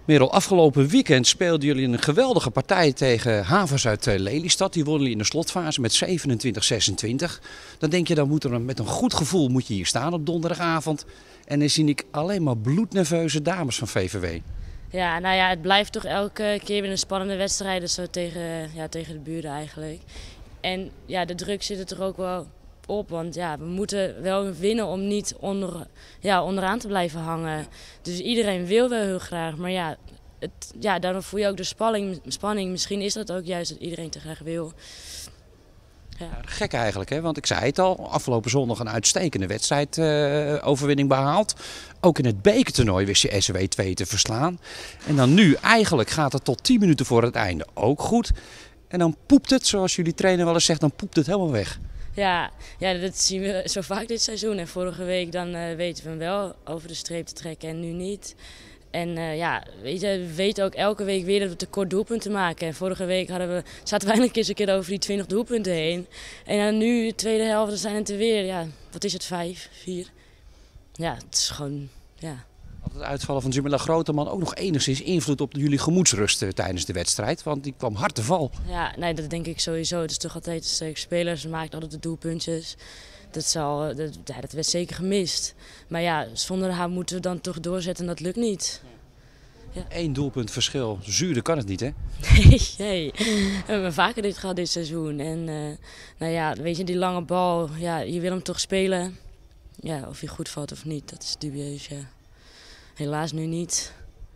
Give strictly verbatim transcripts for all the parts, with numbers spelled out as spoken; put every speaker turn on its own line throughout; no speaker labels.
Merel, afgelopen weekend speelden jullie een geweldige partij tegen Havers uit eh, Lelystad. Die wonnen jullie in de slotfase met zevenentwintig zesentwintig. Dan denk je, dan moet er met een goed gevoel moet je hier staan op donderdagavond. En dan zie ik alleen maar bloednerveuze dames van V V W.
Ja, nou ja, het blijft toch elke keer weer een spannende wedstrijd dus zo tegen, ja, tegen de buren eigenlijk. En ja, de druk zit er toch ook wel op, want ja, we moeten wel winnen om niet onder, ja, onderaan te blijven hangen. Dus iedereen wil wel heel graag, maar ja, het, ja dan voel je ook de spanning, spanning. Misschien is dat ook juist dat iedereen te graag wil. Ja.
Ja, gek eigenlijk, hè? Want ik zei het al, afgelopen zondag een uitstekende wedstrijd uh, overwinning behaald. Ook in het bekertoernooi wist je S W twee te verslaan. En dan nu, eigenlijk gaat het tot tien minuten voor het einde ook goed. En dan poept het, zoals jullie trainer wel eens zegt, dan poept het helemaal weg.
Ja, ja, dat zien we zo vaak dit seizoen. En vorige week dan uh, weten we hem wel over de streep te trekken en nu niet. En uh, ja, weet je, we weten ook elke week weer dat we tekort doelpunten maken. En vorige week hadden we, zaten we eindelijk eens een keer over die twintig doelpunten heen. En dan nu, de tweede helft, zijn het er weer, ja, wat is het, vijf, vier? Ja, het is gewoon, ja.
Had het uitvallen van Jamila Groteman ook nog enigszins invloed op jullie gemoedsrust tijdens de wedstrijd? Want die kwam hard te val.
Ja, nee, dat denk ik sowieso. Het is toch altijd een sterke speler. Ze maakt altijd de doelpuntjes. Dat, zal, dat, ja, dat werd zeker gemist. Maar ja, zonder haar moeten we dan toch doorzetten en dat lukt niet.
Ja. Eén doelpunt verschil. Zuurder kan het niet, hè?
Nee, nee. We hebben vaker dit gehad dit seizoen. En uh, nou ja, weet je, die lange bal, ja, je wil hem toch spelen. Ja, of hij goed valt of niet, dat is dubieus, ja. Helaas nu niet.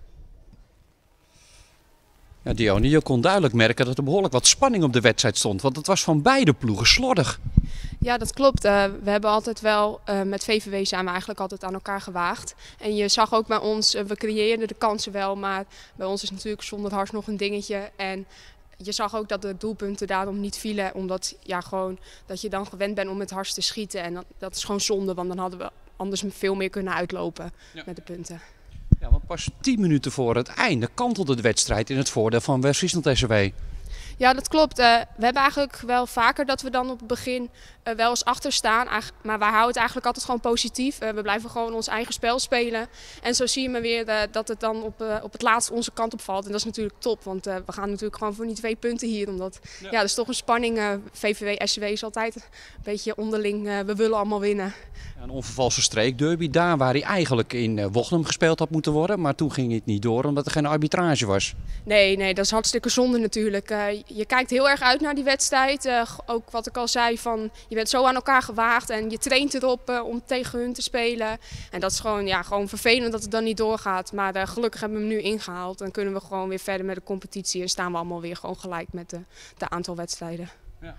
Ja, Dione, je kon duidelijk merken dat er behoorlijk wat spanning op de wedstrijd stond. Want het was van beide ploegen slordig.
Ja, dat klopt. Uh, we hebben altijd wel, uh, met V V W zijn we eigenlijk altijd aan elkaar gewaagd. En je zag ook bij ons, uh, we creëerden de kansen wel, maar bij ons is natuurlijk zonder hars nog een dingetje. En je zag ook dat de doelpunten daarom niet vielen, omdat ja, gewoon, dat je dan gewend bent om met hars te schieten. En dat, dat is gewoon zonde, want dan hadden we anders veel meer kunnen uitlopen ja. met de punten.
Ja, want pas tien minuten voor het einde kantelde de wedstrijd in het voordeel van West-Friesland S W.
Ja, dat klopt. Uh, we hebben eigenlijk wel vaker dat we dan op het begin uh, wel eens achter staan. Maar wij houden het eigenlijk altijd gewoon positief. Uh, we blijven gewoon ons eigen spel spelen. En zo zie je maar weer uh, dat het dan op, uh, op het laatst onze kant op valt. En dat is natuurlijk top, want uh, we gaan natuurlijk gewoon voor die twee punten hier. Omdat, ja, ja dat is toch een spanning. Uh, V V W, S W is altijd een beetje onderling. Uh, we willen allemaal winnen.
Ja, een onvervalse streekderby, daar waar hij eigenlijk in uh, Wochnum gespeeld had moeten worden. Maar toen ging het niet door, omdat er geen arbitrage was.
Nee, nee, dat is hartstikke zonde natuurlijk. Uh, je kijkt heel erg uit naar die wedstrijd. Uh, ook wat ik al zei, van, je bent zo aan elkaar gewaagd en je traint erop uh, om tegen hun te spelen. En dat is gewoon, ja, gewoon vervelend dat het dan niet doorgaat. Maar uh, gelukkig hebben we hem nu ingehaald en kunnen we gewoon weer verder met de competitie. En staan we allemaal weer gewoon gelijk met de, de aantal wedstrijden. Ja.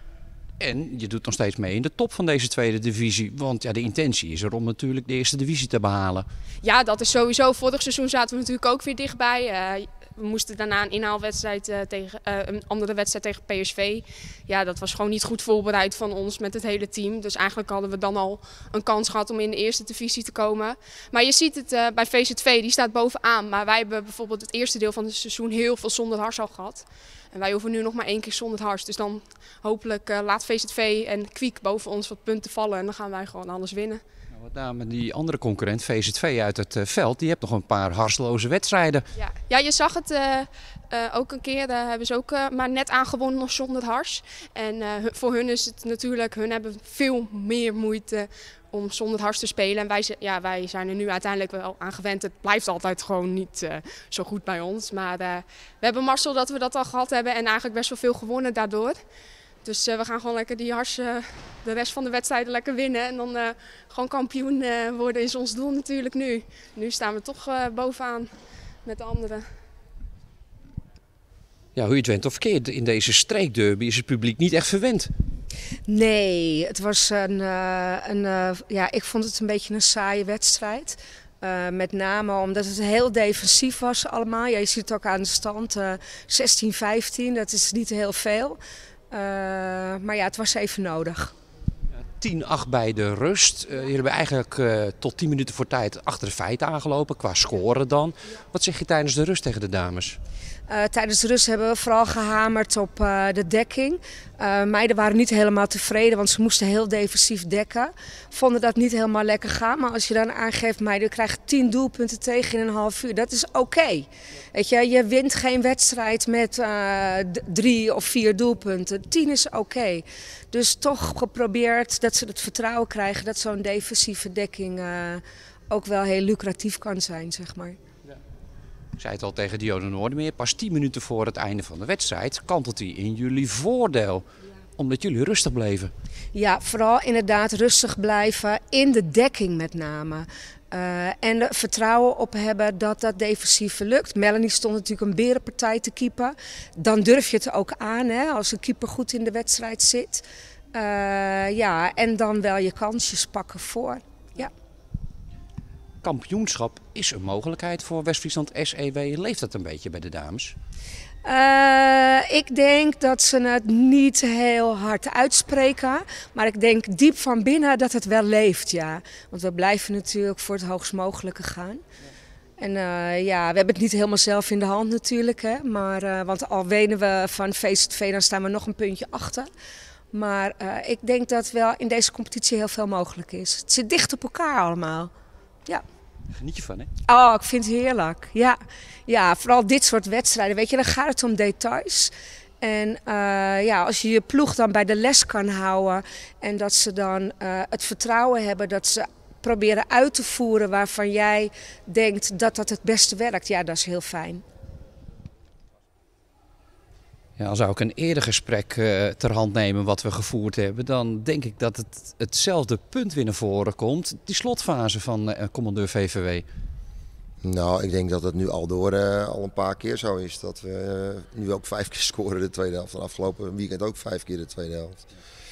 En je doet nog steeds mee in de top van deze tweede divisie. Want ja, de intentie is er om natuurlijk de eerste divisie te behalen.
Ja, dat is sowieso. Vorig seizoen zaten we natuurlijk ook weer dichtbij. Uh, We moesten daarna een inhaalwedstrijd uh, tegen uh, een andere wedstrijd tegen P S V. Ja, dat was gewoon niet goed voorbereid van ons met het hele team. Dus eigenlijk hadden we dan al een kans gehad om in de eerste divisie te komen. Maar je ziet het uh, bij V Z V, die staat bovenaan. Maar wij hebben bijvoorbeeld het eerste deel van het seizoen heel veel zonder hars al gehad. En wij hoeven nu nog maar één keer zonder hars. Dus dan hopelijk uh, laat V Z V en Kwiek boven ons wat punten vallen. En dan gaan wij gewoon alles winnen.
Wat nou, met die andere concurrent, V Z V uit het uh, veld, die hebt nog een paar harsloze wedstrijden.
Ja, ja je zag het uh, uh, ook een keer, daar hebben ze ook uh, maar net aangewonnen nog zonder hars. En uh, voor hun is het natuurlijk, hun hebben veel meer moeite om zonder hars te spelen. En wij, ja, wij zijn er nu uiteindelijk wel aan gewend. Het blijft altijd gewoon niet uh, zo goed bij ons. Maar uh, we hebben Marcel dat we dat al gehad hebben en eigenlijk best wel veel gewonnen daardoor. Dus uh, we gaan gewoon lekker die hars, uh, de rest van de wedstrijden lekker winnen. En dan uh, gewoon kampioen uh, worden is ons doel natuurlijk nu. Nu staan we toch uh, bovenaan met de anderen.
Ja, hoe je het went of keert, in deze streekderby is het publiek niet echt verwend.
Nee, het was een, uh, een uh, ja, ik vond het een beetje een saaie wedstrijd. Uh, met name omdat het heel defensief was allemaal. Ja, je ziet het ook aan de stand, uh, zestien vijftien, dat is niet heel veel. Uh, maar ja, het was even nodig.
Ja, tien acht bij de rust. Uh, jullie hebben eigenlijk uh, tot tien minuten voor tijd achter de feiten aangelopen, qua scoren dan. Wat zeg je tijdens de rust tegen de dames?
Uh, tijdens de rust hebben we vooral gehamerd op uh, de dekking. Uh, meiden waren niet helemaal tevreden, want ze moesten heel defensief dekken. Vonden dat niet helemaal lekker gaan. Maar als je dan aangeeft, meiden krijgen tien doelpunten tegen in een half uur. Dat is oké. Okay. Weet je, je wint geen wedstrijd met uh, drie of vier doelpunten. Tien is oké. Okay. Dus toch geprobeerd dat ze het vertrouwen krijgen dat zo'n defensieve dekking uh, ook wel heel lucratief kan zijn, zeg maar.
Ik zei het al tegen Dionne Noordermeer, pas tien minuten voor het einde van de wedstrijd kantelt hij in jullie voordeel. Omdat jullie rustig bleven.
Ja, vooral inderdaad rustig blijven, in de dekking met name. Uh, en er vertrouwen op hebben dat dat defensieve lukt. Melanie stond natuurlijk een berenpartij te keeper. Dan durf je het ook aan, hè, als een keeper goed in de wedstrijd zit. Uh, ja, en dan wel je kansjes pakken voor. Ja.
Kampioenschap is een mogelijkheid voor West-Friesland S E W. Leeft dat een beetje bij de dames?
Uh, ik denk dat ze het niet heel hard uitspreken. Maar ik denk diep van binnen dat het wel leeft, ja. Want we blijven natuurlijk voor het hoogst mogelijke gaan. En uh, ja, we hebben het niet helemaal zelf in de hand natuurlijk. Hè. Maar, uh, want al winnen we van V Z V, dan staan we nog een puntje achter. Maar uh, ik denk dat wel in deze competitie heel veel mogelijk is. Het zit dicht op elkaar allemaal. Ja.
Geniet je van, hè?
Oh, ik vind het heerlijk. Ja. Ja, vooral dit soort wedstrijden. Weet je, dan gaat het om details. En uh, ja, als je je ploeg dan bij de les kan houden en dat ze dan uh, het vertrouwen hebben dat ze proberen uit te voeren waarvan jij denkt dat dat het beste werkt, ja, dat is heel fijn.
Ja, als zou ik een eerder gesprek uh, ter hand nemen wat we gevoerd hebben, dan denk ik dat het hetzelfde punt weer naar voren komt. Die slotfase van uh, commandeur V V W.
Nou, ik denk dat het nu al door uh, al een paar keer zo is. Dat we uh, nu ook vijf keer scoren de tweede helft. En afgelopen weekend ook vijf keer de tweede helft.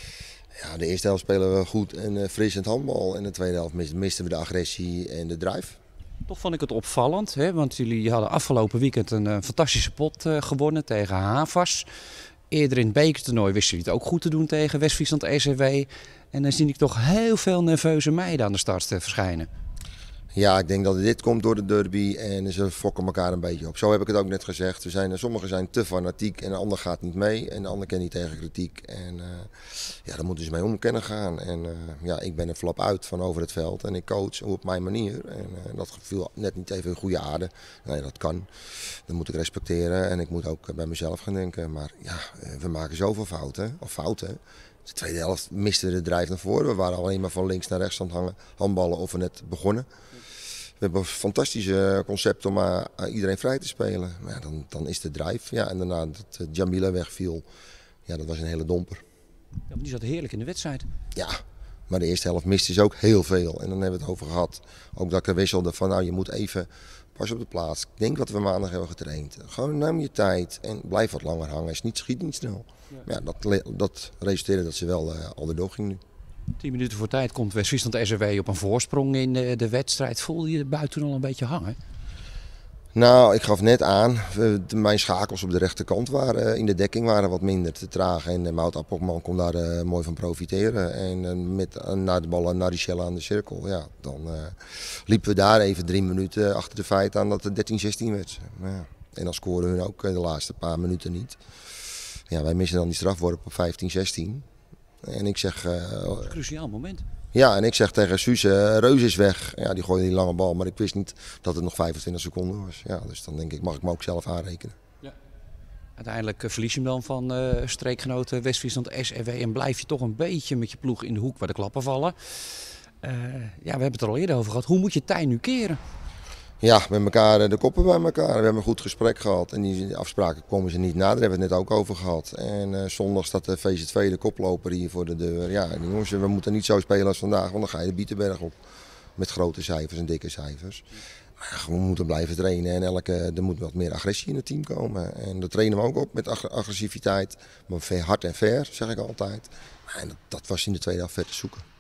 Ja, de eerste helft spelen we goed en uh, fris in het handbal. En de tweede helft misten we de agressie en de drive.
Toch vond ik het opvallend, hè? Want jullie hadden afgelopen weekend een uh, fantastische pot uh, gewonnen tegen Havas. Eerder in het bekertoernooi wisten jullie het ook goed te doen tegen West-Friesland S E W. En dan zie ik toch heel veel nerveuze meiden aan de start uh, verschijnen.
Ja, ik denk dat dit komt door de derby en ze fokken elkaar een beetje op. Zo heb ik het ook net gezegd. We zijn, sommigen zijn te fanatiek en de ander gaat niet mee. En de ander kent niet tegen kritiek. En uh, ja, daar moeten ze mee om kunnen gaan. En uh, ja, ik ben er flap uit van over het veld. En ik coach op mijn manier. En uh, dat viel net niet even in goede aarde. Nee, dat kan. Dat moet ik respecteren. En ik moet ook bij mezelf gaan denken. Maar ja, we maken zoveel fouten. Of fouten. De tweede helft miste de drijf naar voren. We waren alleen maar van links naar rechts aan het hangen, handballen of we net begonnen. We hebben een fantastische concept om uh, iedereen vrij te spelen. Maar ja, dan, dan is de drive. Ja, en daarna dat uh, Jamila wegviel, ja, dat was een hele domper.
Ja, maar die zat heerlijk in de wedstrijd.
Ja, maar de eerste helft miste ze ook heel veel. En dan hebben we het over gehad. Ook dat ik er wisselde van, nou, je moet even pas op de plaats. Ik denk dat we maandag hebben getraind. Gewoon neem je tijd en blijf wat langer hangen. Is niet, schiet niet snel. Ja. Maar ja, dat, dat resulteerde dat ze wel uh, al erdoor ging nu.
Tien minuten voor tijd komt West-Friesland S E W op een voorsprong in de, de wedstrijd. Voelde je de buiten al een beetje hangen?
Nou, ik gaf net aan, mijn schakels op de rechterkant waren in de dekking waren wat minder te traag. En Mout Appelman kon daar uh, mooi van profiteren. En uh, met uh, naar de ballen naar Richelle aan de cirkel, ja, dan uh, liepen we daar even drie minuten achter de feit aan dat het dertien zestien werd. Ja. En dan scoren hun ook de laatste paar minuten niet. Ja, wij missen dan die strafworp op vijftien zestien. En ik zeg... Uh,
een cruciaal moment.
Ja, en ik zeg tegen Suze, Reus is weg. Ja, die gooide die lange bal, maar ik wist niet dat het nog vijfentwintig seconden was. Ja, dus dan denk ik, mag ik me ook zelf aanrekenen. Ja.
Uiteindelijk verlies je hem dan van uh, streekgenoten West-Friesland S E W en blijf je toch een beetje met je ploeg in de hoek waar de klappen vallen. Uh, ja, we hebben het er al eerder over gehad. Hoe moet je tij nu keren?
Ja, met elkaar de koppen bij elkaar. We hebben een goed gesprek gehad en die afspraken komen ze niet na. Daar hebben we het net ook over gehad. En uh, zondag staat de V Z V, de koploper, hier voor de deur. Ja, jongens, we moeten niet zo spelen als vandaag, want dan ga je de Bietenberg op. Met grote cijfers en dikke cijfers. Maar ja, we moeten blijven trainen en elke, er moet wat meer agressie in het team komen. En dat trainen we ook op met ag agressiviteit. Maar hard en fair, zeg ik altijd. En dat, dat was in de tweede helft ver te zoeken.